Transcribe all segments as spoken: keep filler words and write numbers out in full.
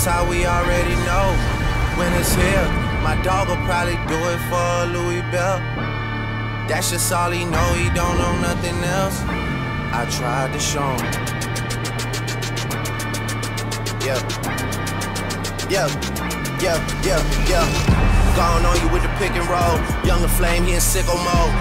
That's how we already know when it's here. My dog will probably do it for a Louis Bell. That's just all he know, he don't know nothing else. I tried to show him. Yeah, yeah, yeah, yeah, yeah. Gone on you with the pick and roll. Younger Flame, he in sicko mode.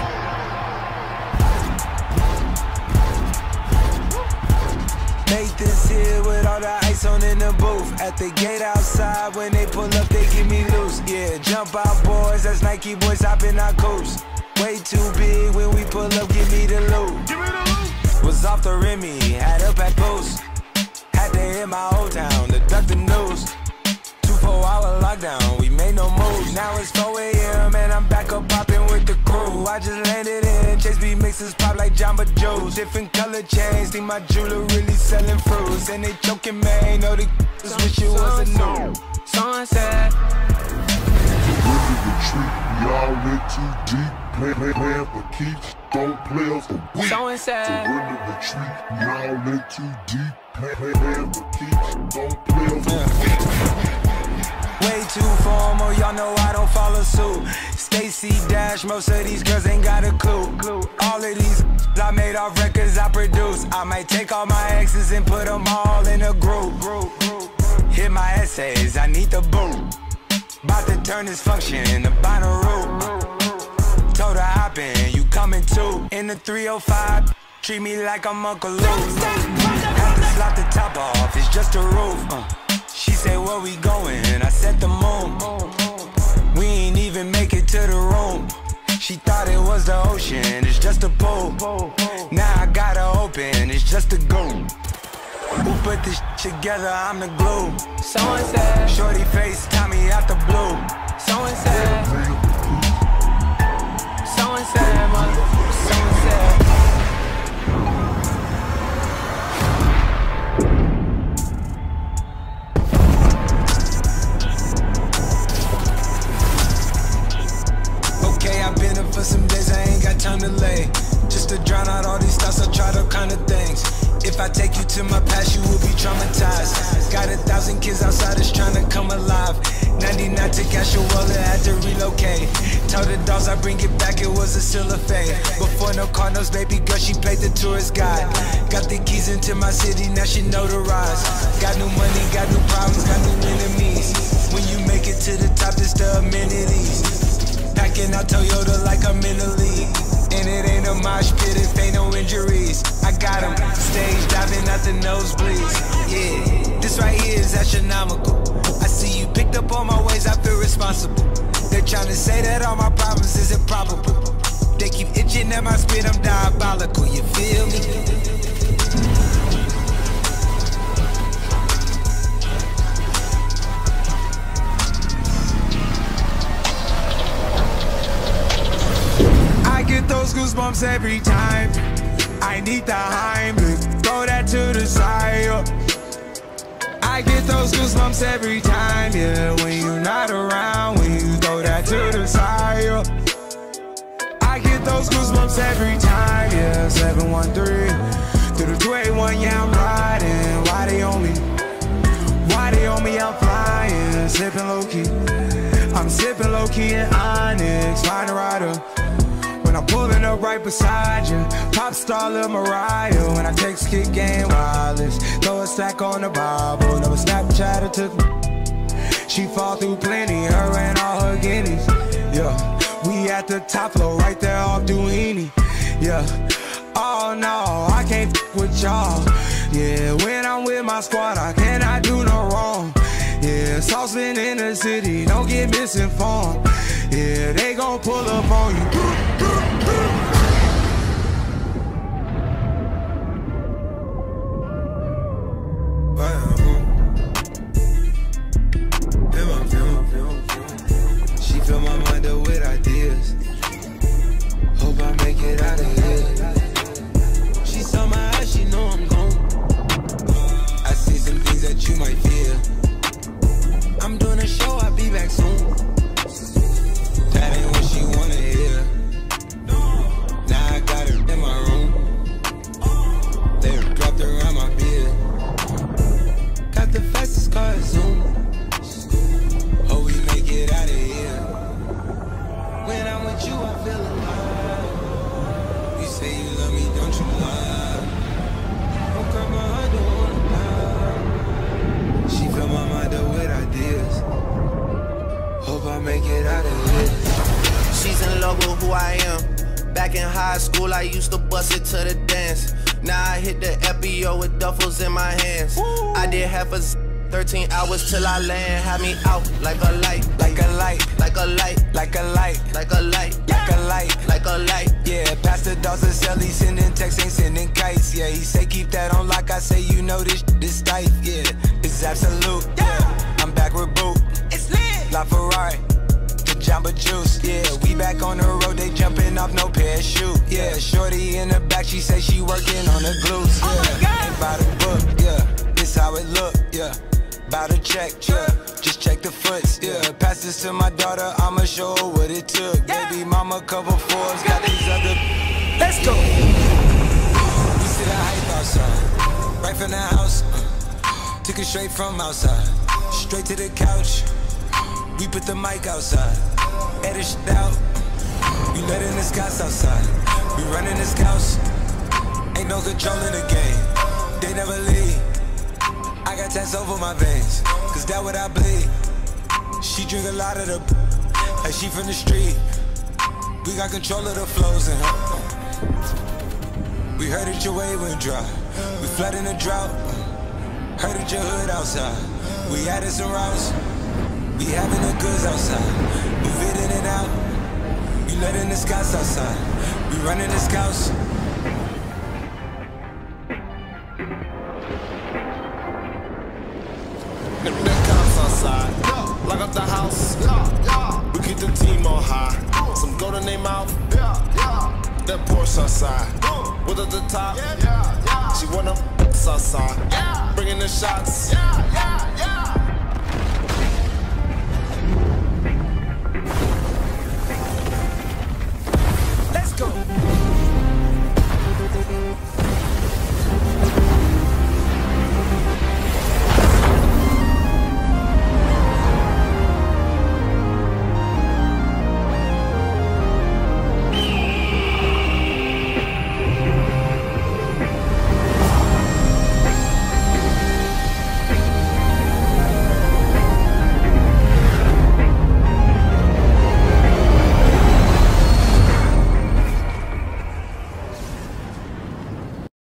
Nathan's here with all the ice on in the booth. At the gate outside, when they pull up, they give me loose. Yeah, jump out boys, that's Nike boys hopping our coast. Way too big when we pull up, give me the loot. Give me the loot. Was off the Remy, had up at post. Had to hit my old town to duck the news. Two four hour lockdown, we made no moves. Now it's four A M and I'm back up popping with the crew. I just landed in, Chase B mixes pop like Jamba Joe's. Different color chains, think my jeweler really selling fruits. And they choking me, know the just wish it was a new. Sunset. We all in too deep, play, play, playing for keeps, don't play us for weak. Surrender retreat, we all in too deep, play, play, playing for keeps, don't play us for weak. Way too formal, y'all know I don't follow suit. Stacy Dash, most of these girls ain't got a clue. All of these I made off records I produce. I might take all my exes and put them all in a group. Hit my essays, I need the boot. About to turn this function into Bonnaroo. Told her hop in, you coming too. In the three oh five, treat me like I'm Uncle Luke. Have to slap the top off, it's just a roof. uh. She said, where we going? I said the moon. We ain't even make it to the room. She thought it was the ocean, it's just a pool. Now I gotta open, it's just a goon. Who put this together? I'm the glue. Someone said, shorty face, Tommy out the blue. Someone said, someone said, mother, someone said. Okay, I've been up for some days, I ain't got time to lay. Just to drown out all these thoughts, I tried all kind of things. If I take you to my past, you will be traumatized. Got a thousand kids outside that's trying to come alive. ninety-nine to cash your wallet, had to relocate. Tell the dogs I bring it back, it was a still a fade. Before no Cardinals, baby girl, she played the tourist guide. Got the keys into my city, now she notarized. Got new money, got new problems, got new enemies. When you make it to the top, it's the amenities. Packing out Toyota like I'm in the league. And it ain't a mosh pit if ain't no injuries. I got him stage diving out the nosebleeds. Yeah, this right here is astronomical. I see you picked up on my ways, I feel responsible. They're trying to say that all my problems is improbable. They keep itching at my spit, I'm diabolical, you feel me? I get those goosebumps every time. I need the Heimlich, throw that to the side. I get those goosebumps every time, yeah. When you're not around, when you throw that to the side. I get those goosebumps every time, yeah. seven one three through the two eighty-one, yeah, I'm riding. Why they on me? Why they on me? I'm flying, sipping low key. I'm sipping low key in Onyx, find a rider. When I'm pulling up right beside you, pop star Lil Mariah. When I text kick game wireless, throw a stack on the Bible. Never Snapchat or took me. She fall through plenty, her and all her guineas. Yeah, we at the top floor, right there off Duini. Yeah, oh no, I can't f with y'all. Yeah, when I'm with my squad, I cannot do no wrong. Yeah, saucepan in the city, don't get misinformed. Yeah, they gon' pull up on you. She fill my mind up with ideas. Hope I make it out of here. She saw my eyes, she know I'm gone. I see some things that you might fear. I'm doing a show, I'll be back soon. That ain't what she wanna hear. season logo, who I am. Back in high school, I used to bust it to the dance. Now I hit the F B O with duffels in my hands. Woo. I did half a z thirteen hours till I land. Had me out like a light, like a light, like a light, like a light, like a light, like a light, like a light. Yeah, Pastor Dawson sell, he sending texts, ain't sending kites. Yeah, he say keep that on like I say, you know this this tight. Yeah, it's absolute. Yeah, I'm back with Boot. It's lit. La Ferrari. Jamba Juice, yeah, we back on the road, they jumping off no parachute, yeah, shorty in the back, she say she working on the glutes, yeah, oh my God. Ain't by the book, yeah, this how it look, yeah, bout to check, yeah, just check the foots, yeah, pass this to my daughter, I'ma show her what it took, yeah. Baby mama cover Forbes, got these other, let's go, we see the hype outside, right from the house, uh, took it straight from outside, straight to the couch. We put the mic outside, edit shit out. We letting the scouts outside. We running the scouts. Ain't no control in the game. They never leave. I got tats over my veins, cause that what I bleed. She drink a lot of the, like she from the street. We got control of the flows in her. We heard that your wave went dry. We flooding the drought. Heard that your hood outside. We added some routes. We having the goods outside, move it in and out. We letting the scouts outside, we running the scouts. The cops outside, lock up the house. We keep the team on high. Some gold in their mouth. That Porsche outside, with at the top. She wanna outside, bringing the shots.